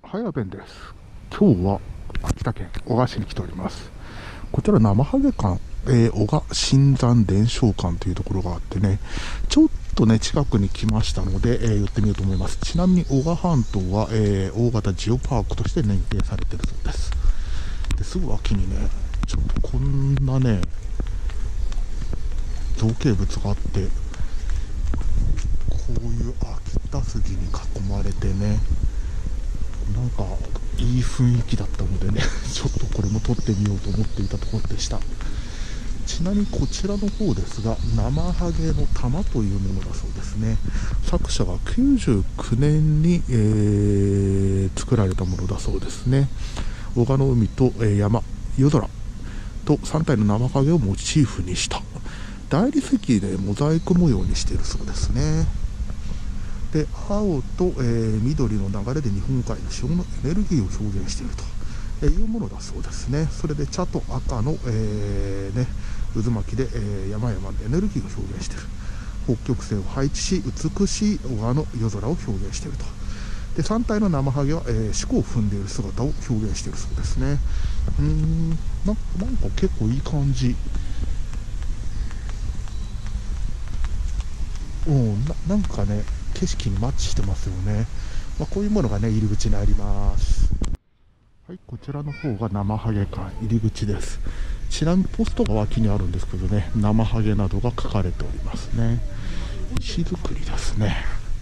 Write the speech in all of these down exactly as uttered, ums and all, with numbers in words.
早弁です。今日は秋田県男鹿市に来ております。こちら生ハゲ館、えー、男鹿新山伝承館というところがあってね、ちょっとね近くに来ましたので、えー、寄ってみようと思います。ちなみに男鹿半島は、えー、大型ジオパークとして認定されているそうです。ですぐ脇にね、ちょっとこんなね造形物があって、こういう秋田杉に囲まれてね、なんかいい雰囲気だったのでねちょっとこれも撮ってみようと思っていたところでした。ちなみにこちらの方ですが、生ハゲの玉というものだそうですね。作者がきゅうじゅうきゅうねんに、えー、作られたものだそうですね。男鹿の海と、えー、山、夜空とさん体の生ハゲをモチーフにした大理石でモザイク模様にしているそうですね。で、青と、えー、緑の流れで日本海の潮のエネルギーを表現しているというものだそうですね。それで茶と赤の、えーね、渦巻きで、えー、山々のエネルギーを表現している。北極星を配置し、美しい小川の夜空を表現していると。で、さん体の生ハゲは、えー、四股を踏んでいる姿を表現しているそうですね。うーんな、なんか結構いい感じ。うんな、なんかね景色にマッチしてますよね。まあ、こういうものがね入り口にあります。はい、こちらの方が生ハゲ館入り口です。ちなみにポストが脇にあるんですけどね、生ハゲなどが書かれておりますね。石造りですね。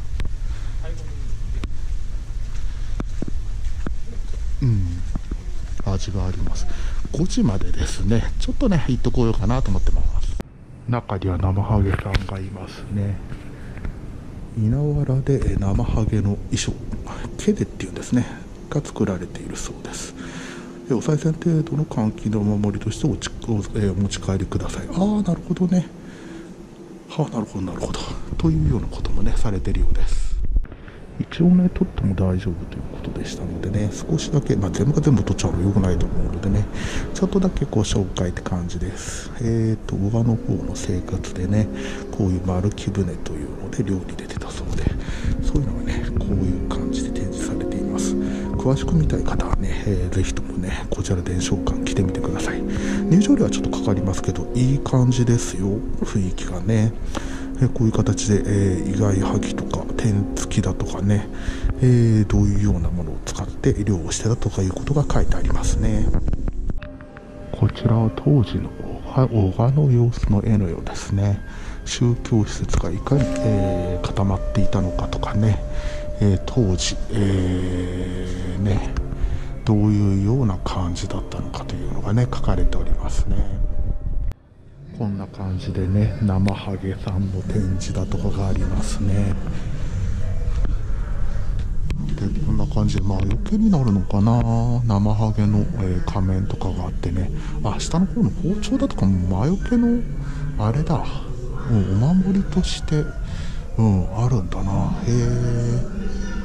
うん味があります。ごじまでですね。ちょっとね行っとこようかなと思ってます。中には生ハゲさんがいますね。稲わらで生ハゲの衣装、毛でっていうんですねが作られているそうです。お賽銭程度の換気のお守りとしておちお、えー、お持ち帰りください。ああなるほどね。はあなるほどなるほどというようなこともねされているようです。一応ね取っても大丈夫ということでしたのでね、少しだけ、まあ、全部が全部取っちゃうのよくないと思うのでね、ちょっとだけご紹介って感じです。えーと小川の方の生活でね、こういう丸木舟というので漁に出てたそうで、そういうのがねこういう感じで展示されています。詳しく見たい方はね、えー、ぜひともねこちら伝承館来てみてください。入場料はちょっとかかりますけどいい感じですよ、雰囲気がね。えー、こういう形で、えー、意外はぎとか天付きだとかね、えー、どういうようなものを使って漁をしてたとかいうことが書いてありますね。こちらは当時の男鹿の様子の絵のようですね。宗教施設がいかに、えー、固まっていたのかとかね、えー、当時、えー、ねどういうような感じだったのかというのがね書かれておりますね。こんな感じでね生ハゲさんの展示だとかがありますね。でこんな感じで魔除けになるのかな、生ハゲの、えー、仮面とかがあってね、あ下の方の包丁だとかも魔除けのあれだ、うん、お守りとして、うん、あるんだな。へえ。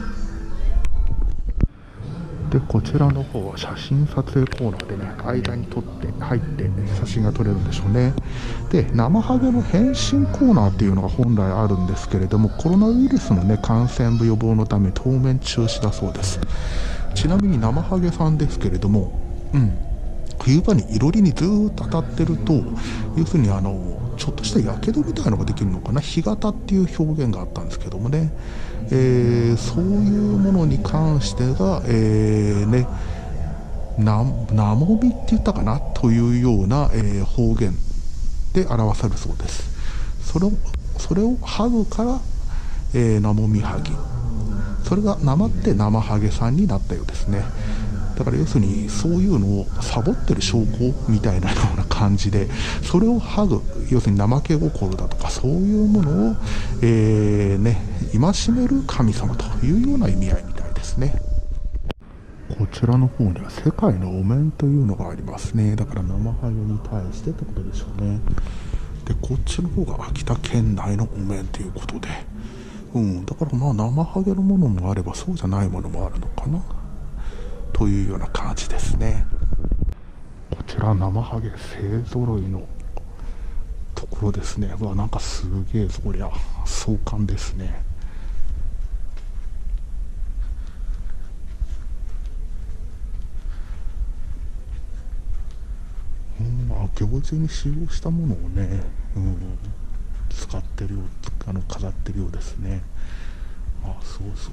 でこちらの方は写真撮影コーナーでね間に撮って入って写真が撮れるんでしょうね。で生ハゲの変身コーナーっていうのが本来あるんですけれども、コロナウイルスのね感染予防のため当面中止だそうです。ちなみに生ハゲさんですけれども、うん冬場にいろりにずーっと当たってると、要するにあのちょっとしたやけどみたいなのができるのかな、干潟っていう表現があったんですけどもね、えー、そういうものに関してが、えーね、ななもみって言ったかなというような、えー、方言で表せるそうです。それをそれをハグから、えー、なもみはぎ、それがなまって生ハゲさんになったようですね。だから要するにそういうのをサボってる証拠みたいなような感じで、それをハグ、要するに怠け心だとかそういうものを、えーね、戒める神様というような意味合いみたいですね。こちらの方には世界のお面というのがありますね。だから生ハゲに対してってことでしょうね。でこっちの方が秋田県内のお面ということで、うん、だからまあ生ハゲのものもあればそうじゃないものもあるのかなというような感じですね。こちら生ハゲ勢ぞろいのところですね。うわなんかすげえそりゃ壮観ですね。 行事に使用したものをね、うん、使ってるよう、あの飾ってるようですね。あ、そうそう。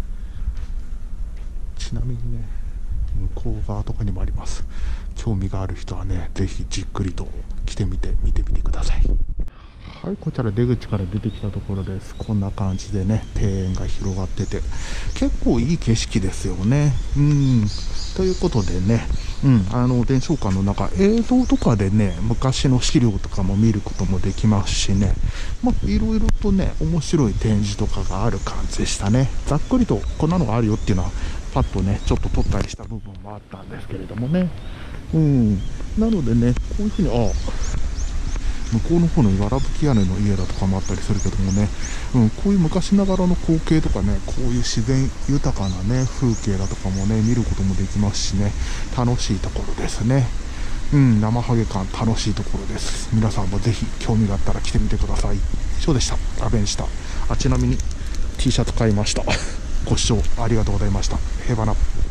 ちなみにね、向こう側とかにもあります。興味がある人はね、ぜひじっくりと来てみて見てみてください。はい、こちら出口から出てきたところです。こんな感じでね、庭園が広がってて、結構いい景色ですよね。うん。ということでね、うん、あの伝承館の中、映像とかでね、昔の資料とかも見ることもできますしね、まあ、いろいろとね、面白い展示とかがある感じでしたね。ざっくりとこんなのがあるよっていうのは、パッとね、ちょっと撮ったりした部分もあったんですけれどもね。うん。なのでね、こういうふうに、ああ、向こうの方のわらぶき屋根の家だとかもあったりするけどもね、うん、こういう昔ながらの光景とかね、こういう自然豊かなね、風景だとかもね、見ることもできますしね、楽しいところですね。うん、生ハゲ館楽しいところです。皆さんもぜひ興味があったら来てみてください。以上でした。アベンした。あ、ちなみに T シャツ買いました。ご視聴ありがとうございました。平和な。